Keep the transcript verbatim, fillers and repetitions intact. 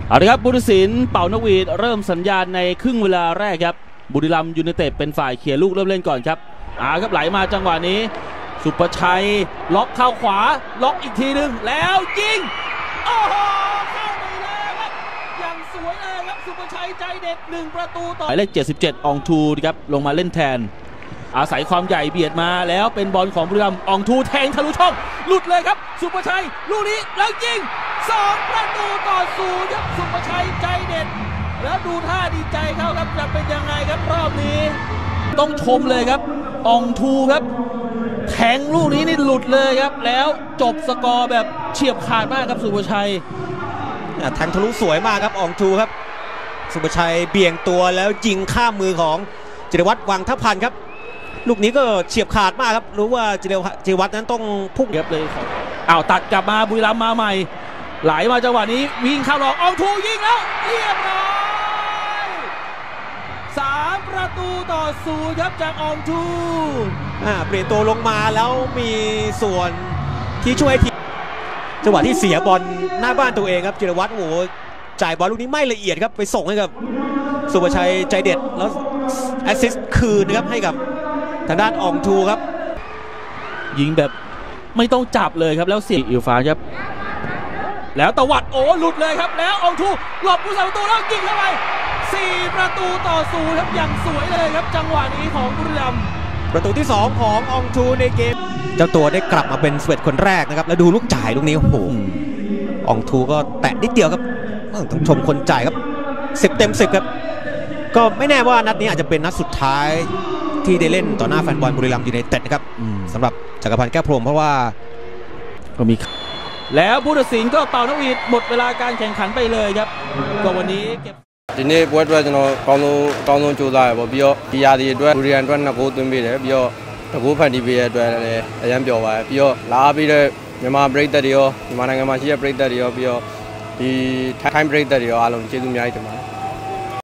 เอาละครับผู้ตัดสินเป่านกหวีดเริ่มสัญญาณในครึ่งเวลาแรกครับบุรีรัมย์ยูไนเต็ดเป็นฝ่ายเขี่ยลูกเริ่มเล่นก่อนครับอาครับไหลมาจังหวะนี้สุประชัยล็อกเข้าขวาล็อกอีกทีนึงแล้วยิงโอ้โหเข้าไปแล้วครับอย่างสวยเลยครับสุประชัยใจเด็ดหนึ่งประตูต่อหมายเลขเจ็ดสิบเจ็ดอองทูครับลงมาเล่นแทนอาศัยความใหญ่เบียดมาแล้วเป็นบอลของบุรีรัมย์อองทูแทงทะลุช่องหลุดเลยครับสุประชัยลูกนี้แล้วยิงสองประตูต่อศูนย์ครับสุประชัยใจเด็ดแล้วดูท่าดีใจเขาครับจะเป็นยังไงครับรอบนี้ต้องชมเลยครับอองทูครับแทงลูกนี้นี่หลุดเลยครับแล้วจบสกอร์แบบเฉียบขาดมากครับสุประชัยแทงทะลุสวยมากครับอองทูครับสุประชัยเบี่ยงตัวแล้วยิงข้ามมือของจิรวัตรวังทัพพันธ์ครับลูกนี้ก็เฉียบขาดมากครับรู้ว่าจิรวัตรนั้นต้องพุ่งเก็บเลยอ้าวตัดกลับมาบุรีรัมย์มาใหม่ไหลมาจังหวะนี้วิ่งเข้าหลอกอองทูยิงแล้วเรียบร้อยสามประตูต่อศูนย์ครับจากอองทูอ่าเปลี่ยนตัวลงมาแล้วมีส่วนที่ช่วยทีมจังหวะที่เสียบอลหน้าบ้านตัวเองครับจิรวัตรโอ้โหจ่ายบอลลูกนี้ไม่ละเอียดครับไปส่งให้กับสุประชัยใจเด็ดแล้วแอสซิสต์คืนนะครับให้กับทางด้านอองทูครับยิงแบบไม่ต้องจับเลยครับแล้วเสียอิลฟานครับแล้วตวัดโอ้หลุดเลยครับแล้วอองทูหลบผู้สาประตูแล้วยิงเข้าไปสี่ประตูต่อศูนย์ครับอย่างสวยเลยครับจังหวะนี้ของบุรีรัมย์ประตูที่สองของอองทูในเกมเจ้าตัวได้กลับมาเป็นสเวตคนแรกนะครับแล้วดูลูกจ่ายลูกนี้โอ้โหอองทูก็แตะนิดเดียวครับต้องชมคนจ่ายครับสิบเต็มสิบครับก็ไม่แน่ว่านัดนี้อาจจะเป็นนัดสุดท้ายที่ได้เล่นต่อหน้าแฟนบอลบุรีรัมย์ยูไนเต็ดนะครับสำหรับจักรพันธ์แก้วพรหมเพราะว่าก็มีแล้วผู้ตัดสินก็เป่านกหวีดหมดเวลาการแข่งขันไปเลยครับก็วันนี้เก็บဒီနေ့ပွဲအတွက်ကျွန်တော်ကောင်းဆုံးကောင်းဆုံးကြိုးစားရပေါ့ပြီးတော့ဒီရာသီအတွက်လူရီယန်အတွက်နှစ်ဂိုးသွင်းပေးတယ်ပြီးတော့တကူဖန်တီးပေးရတဲ့အတွက်လည်းအရန်ပျော်ပါတယ်ပြီးတော့လာပြီးတဲ့မြန်မာပရိသတ်တွေရောမြန်မာနိုင်ငံမှာရှိတဲ့ပရိသတ်တွေရောပြီးတော့ဒီထိုင်းပရိသတ်တွေရောအားလုံးကျေးဇူးအများကြီးတင်ပါတယ်